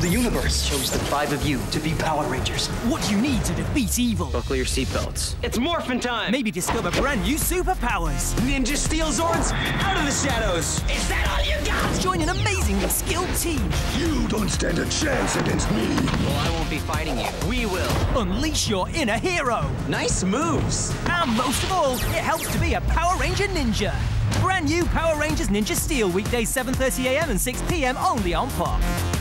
the universe chose the 5 of you to be Power Rangers. What do you need to defeat evil? Buckle your seatbelts. It's morphin' time! Maybe discover brand new superpowers. Ninja Steel Zords out of the shadows! Is that all you got? Join an amazingly skilled team. You don't stand a chance against me. Well, I won't be fighting you. We will. Unleash your inner hero. Nice moves! And most of all, it helps to be a Power Ranger ninja. Brand new Power Rangers Ninja Steel, weekdays 7:30 AM and 6 PM only on Pop.